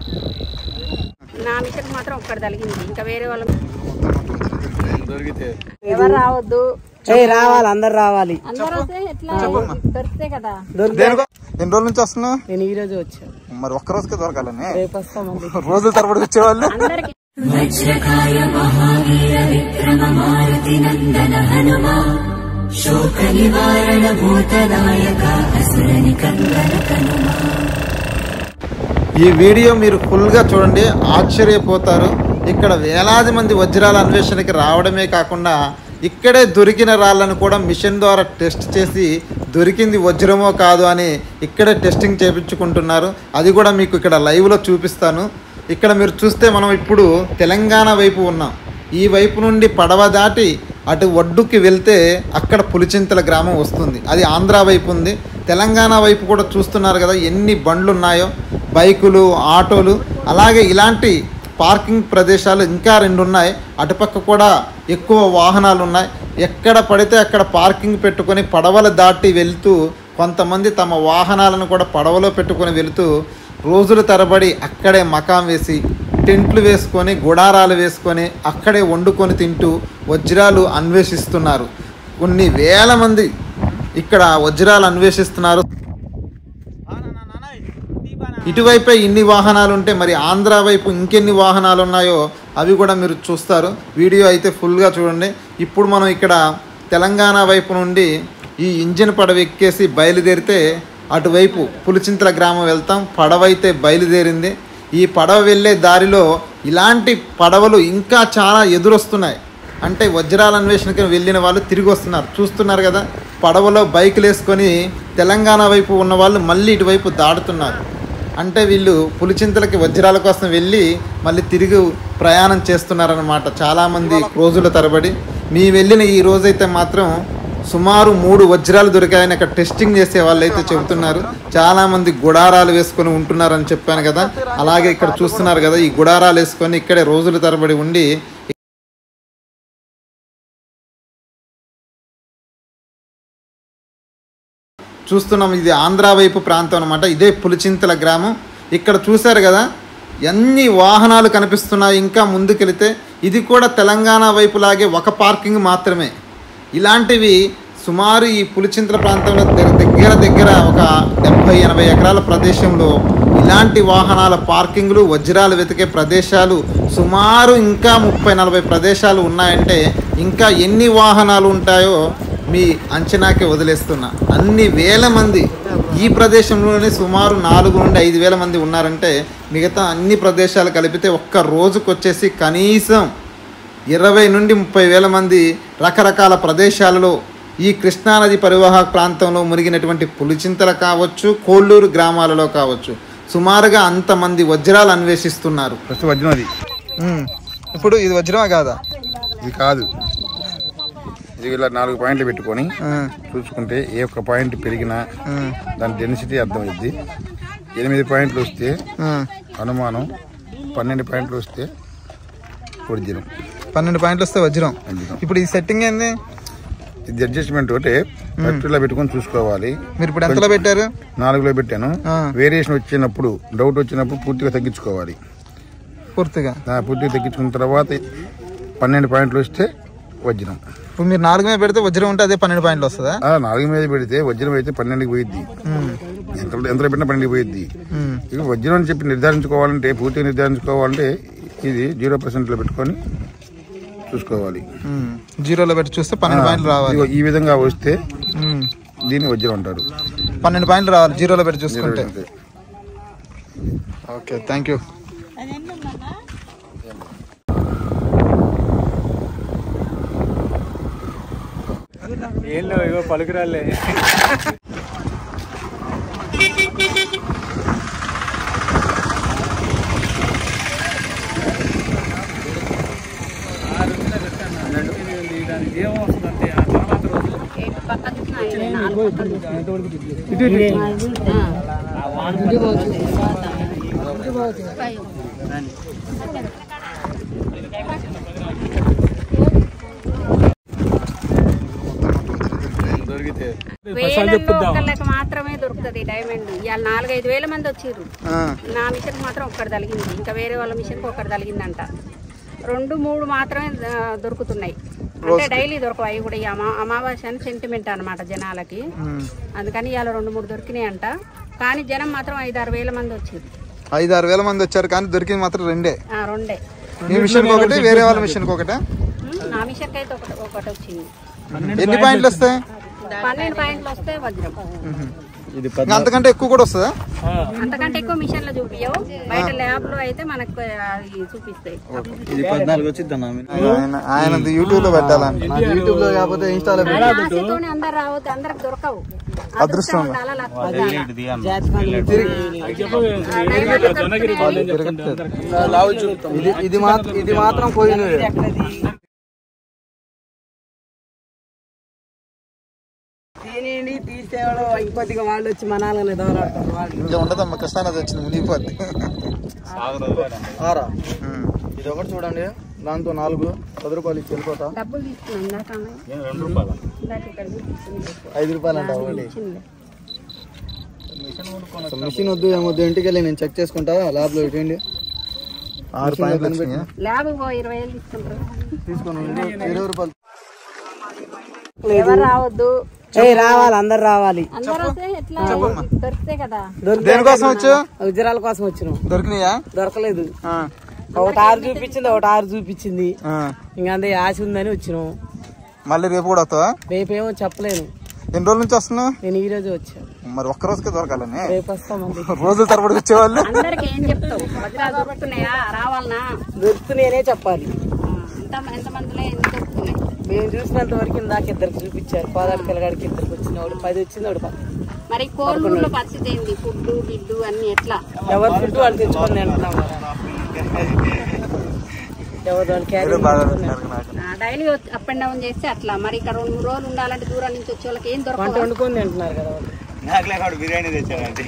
నా మిషన్ మాత్రం ఒక్కటి తలిగింది, ఇంకా వేరే వాళ్ళ ఎవరు రావద్దు. రావాలి, అందరు రావాలి. అందరూ వస్తే ఎట్లా దొరికితే కదా. ఎన్ని రోజుల నుంచి వస్తున్నావు? నేను ఈ రోజు వచ్చాను. మరి ఒక్క రోజుకే దొరకాలని రేపు వస్తాం. రోజుల తరబడి వచ్చేవాళ్ళు. అందరికి వజ్రకాయ మహావీర విక్రమ మారుతి నందన హనుమా శోక నివారణ భూతనాయక అసుర నికందన కనుమా. ఈ వీడియో మీరు ఫుల్గా చూడండి, ఆశ్చర్యపోతారు. ఇక్కడ వేలాది మంది వజ్రాల అన్వేషణకి రావడమే కాకుండా ఇక్కడే దొరికిన రాళ్ళను కూడా మిషన్ ద్వారా టెస్ట్ చేసి దొరికింది వజ్రమో కాదు అని ఇక్కడే టెస్టింగ్ చేయించుకుంటున్నారు. అది కూడా మీకు ఇక్కడ లైవ్లో చూపిస్తాను. ఇక్కడ మీరు చూస్తే మనం ఇప్పుడు తెలంగాణ వైపు ఉన్నాం. ఈ వైపు నుండి పడవ దాటి అటు ఒడ్డుకి వెళ్తే అక్కడ పులిచింతల గ్రామం వస్తుంది. అది ఆంధ్ర వైపు ఉంది. తెలంగాణ వైపు కూడా చూస్తున్నారు కదా ఎన్ని బండ్లు ఉన్నాయో, బైకులు, ఆటోలు. అలాగే ఇలాంటి పార్కింగ్ ప్రదేశాలు ఇంకా 2 ఉన్నాయి. అటుపక్క కూడా ఎక్కువ వాహనాలు ఉన్నాయి. ఎక్కడ పడితే అక్కడ పార్కింగ్ పెట్టుకొని పడవలు దాటి వెళ్తూ కొంతమంది తమ వాహనాలను కూడా పడవలో పెట్టుకొని వెళుతూ రోజుల తరబడి అక్కడే మకాం వేసి టెంట్లు వేసుకొని గుడారాలు వేసుకొని అక్కడే వండుకొని తింటూ వజ్రాలు అన్వేషిస్తున్నారు. కొన్ని వేల మంది ఇక్కడ వజ్రాలు అన్వేషిస్తున్నారు. ఇటువైపే ఇన్ని వాహనాలు ఉంటే మరి ఆంధ్ర వైపు ఇంకెన్ని వాహనాలు ఉన్నాయో అవి కూడా మీరు చూస్తారు. వీడియో అయితే ఫుల్గా చూడండి. ఇప్పుడు మనం ఇక్కడ తెలంగాణ వైపు నుండి ఈ ఇంజిన్ పడవ ఎక్కేసి బయలుదేరితే అటువైపు పులిచింతల గ్రామం వెళ్తాం. పడవ అయితే బయలుదేరింది. ఈ పడవ వెళ్ళే దారిలో ఇలాంటి పడవలు ఇంకా చాలా ఎదురొస్తున్నాయి. అంటే వజ్రాల అన్వేషణకి వెళ్ళిన వాళ్ళు తిరిగి వస్తున్నారు. చూస్తున్నారు కదా, పడవలో బైకులు వేసుకొని తెలంగాణ వైపు ఉన్న వాళ్ళు మళ్ళీ ఇటువైపు దాడుతున్నారు. అంటే వీళ్ళు పులిచింతలకి వజ్రాల కోసం వెళ్ళి మళ్ళీ తిరిగి ప్రయాణం చేస్తున్నారన్నమాట చాలామంది రోజుల తరబడి. మీ వెళ్ళిన ఈ రోజైతే మాత్రం సుమారు 3 వజ్రాలు దొరికాయని అక్కడ టెస్టింగ్ చేసే వాళ్ళు అయితే చెబుతున్నారు. చాలామంది గుడారాలు వేసుకొని ఉంటున్నారని చెప్పాను కదా. అలాగే ఇక్కడ చూస్తున్నారు కదా, ఈ గుడారాలు వేసుకొని ఇక్కడే రోజుల తరబడి ఉండి చూస్తున్నాం. ఇది ఆంధ్ర వైపు ప్రాంతం అనమాట. ఇదే పులిచింతల గ్రామం. ఇక్కడ చూశారు కదా ఎన్ని వాహనాలు కనిపిస్తున్నాయి. ఇంకా ముందుకెళితే ఇది కూడా తెలంగాణ వైపులాగే ఒక పార్కింగ్ మాత్రమే. ఇలాంటివి సుమారు ఈ పులిచింతల ప్రాంతంలో దగ్గర ఒక 70-80 ఎకరాల ప్రదేశంలో ఇలాంటి వాహనాల పార్కింగ్లు, వజ్రాలు వెతికే ప్రదేశాలు సుమారు ఇంకా 30-40 ప్రదేశాలు ఉన్నాయంటే ఇంకా ఎన్ని వాహనాలు ఉంటాయో మీ అంచనాకే వదిలేస్తున్నా. అన్ని వేల మంది ఈ ప్రదేశంలోనే సుమారు 4 నుండి 5 వేల మంది ఉన్నారంటే మిగతా అన్ని ప్రదేశాలు కలిపితే ఒక్క రోజుకు వచ్చేసి కనీసం 20 నుండి 30 వేల మంది రకరకాల ప్రదేశాలలో ఈ కృష్ణానది పరివాహక ప్రాంతంలో మునిగినటువంటి పులిచింతల కావచ్చు, కోళ్ళూరు గ్రామాలలో కావచ్చు సుమారుగా అంతమంది వజ్రాలు అన్వేషిస్తున్నారు. వజ్రం అది. ఇప్పుడు ఇది వజ్రమా కాదా? ఇది కాదు. ఇది ఇలా 4 పాయింట్లు పెట్టుకొని చూసుకుంటే ఏ ఒక్క పాయింట్ పెరిగినా దాని డెన్సిటీ అర్థమైద్ది. 8 పాయింట్లు వస్తే అనుమానం, 12 పాయింట్లు వస్తే ఒరిజినల్. 12 పాయింట్లు వస్తే వజ్రం. ఇప్పుడు ఈ సెట్టింగ్ ఏంది? ఇది అడ్జస్ట్మెంట్ ఒకటి ఇలా పెట్టుకొని చూసుకోవాలి. మీరు ఇప్పుడు ఎంతలో పెట్టారు? 4లో పెట్టాను. వేరియేషన్ వచ్చినప్పుడు, డౌట్ వచ్చినప్పుడు పూర్తిగా తగ్గించుకోవాలి. పూర్తిగా తగ్గించుకున్న తర్వాత 12 పాయింట్లు వస్తే వజ్రం. ఇప్పుడు మీరు 4 మీద పెడితే వజ్రం ఉంటే అదే 12 పాయింట్లు వస్తుందా? 4 మీద పెడితే వజ్రం అయితే 12కి పోయిద్ది. ఎంతలో పెట్టినా 12కి పోయిద్ది. ఇక వజ్రం అని చెప్పి నిర్ధారించుకోవాలంటే, పూర్తిగా నిర్ధారించుకోవాలంటే ఇది 0% పెట్టుకొని చూసుకోవాలి. 0లో పెట్టి చూస్తే 12 పాయింట్లు రావాలి. ఈ విధంగా వస్తే దీన్ని వజ్రం అంటారు. 12 పాయింట్లు రావాలి 0లో పెట్టి చూసుకుంటే. Okay, thank you. ఏళ్ళు ఇగో పలుకురాలే. ఒకళ్ళకి మాత్రమే దొరుకుతుంది వస్తుంది డైమండ్. ఇవాళ 4-5 వేల మంది వచ్చిర్రు. నా మిషన్ మాత్రం ఒక్కటి తలిగింది, ఇంకా వేరే వాళ్ళ మిషన్కి ఒక్కటి తలిగిందంట. 2-3 మాత్రమే దొరుకుతున్నాయి, అంటే డైలీ దొరకవు. అవి కూడా అమావాస్య అని సెంటిమెంట్ అనమాట జనాలకి, అందుకని ఇవాళ 2-3 దొరికినాయి అంట. కానీ జనం మాత్రం 5-6 వేల మంది వచ్చారు. 5-6 వేల మంది వచ్చారు, కానీ దొరికింది మాత్రం రెండే. మీ మిషన్ ఒకటి, వేరే వాళ్ళ మిషన్ ఒకటే. నా మిషన్ అయితే ఒకటి వచ్చింది. ఎన్ని పాయింట్లు వస్తాయి? 12 పాయింట్లు వస్తే వజ్రం. అంతకంటే ఎక్కువ కూడా వస్తుందా? అంతకంటే ఎక్కువ మిషన్ లో చూపించవు, బయట ల్యాబ్ లో అయితే మనకు చూపిస్తాయి. ఆయన యూట్యూబ్ లో పెట్టాలని, యూట్యూబ్ లో కాకపోతే ఇన్స్టాలో అందరు రావద్దు, అందరికి దొరకవు. అదృష్టం ఇది మాత్రం పోయినది. తీసేవాడు ఇంకొద్దిగా వాళ్ళు వచ్చి మనాలని దోరాడుతారు. ఇంకా ఉండదమ్మా, కృష్ణానది వచ్చింది మునిగిపోద్ది. ఇది ఒకటి చూడండి, దాంతో 4-10 రూపాయలు ఇచ్చి వెళ్ళిపోతా. డబ్బులు తీసుకున్నాం, 5 రూపాయలు అంట ఒకటి. మిషన్ వద్దు ఏమొద్దు, ఇంటికి వెళ్ళి నేను చెక్ చేసుకుంటా. ల్యాబ్ లో పెట్టండి. 6 పాయింట్లు ల్యాబ్ 20,000 తీసుకుంటారు. తీసుకుని 20 రూపాయలు. ఎవరు రావద్దు, రావాలి, అందరు రావాలి. అందరూ వస్తే ఎట్లా దొరికితే కదా. దేనికోసం వచ్చా? వజ్రాల కోసం వచ్చినాం. దొరికినాయా? దొరకలేదు. ఒకటి 6 చూపించింది, ఒకటి 6 చూపించింది. ఇంకా అంతే ఆశ ఉందని వచ్చినాం. మళ్ళీ రేపు కూడా వస్తావా? రేపేమో చెప్పలేను. ఎన్ని రోజుల నుంచి వస్తున్నావు? నేను ఈ రోజు వచ్చాను. మరి ఒక్క రోజుకే దొరకాలని? రేపు వస్తామండి. రోజుల తరబడి వచ్చేవాళ్ళు. అందరికి ఏం చెప్తావు? వజ్రాలు దొరుకుతున్నాయా, రావాలనా? దొరుకుతున్నాయనే చెప్పాలి. ఎంతమందిలో ఎన్ని దొరుకుతున్నాయి? మేము చూసినంత వరకు ఇందాక 2 చూపించారు. పాదాడు పిల్లగాడికి 2 వచ్చింది, ఒకటి 10 వచ్చింది, ఒకటి 10. మరి కోల్మూరులో పరిస్థితి ఏంది? ఫుడ్ బిడ్డు అన్ని ఎట్లా? ఎవరు ఫుడ్ వాళ్ళు తెచ్చుకొని అంటున్నాం. డైలీ అప్ అండ్ డౌన్ చేస్తే అట్లా. మరి ఇక్కడ 2-3 రోజులు ఉండాలంటే దూరం నుంచి వచ్చే వాళ్ళకి ఏం దొరకదు. వంట వండుకొని తింటున్నారు కదా వాళ్ళు. నాకు బిర్యానీ తెచ్చానండి.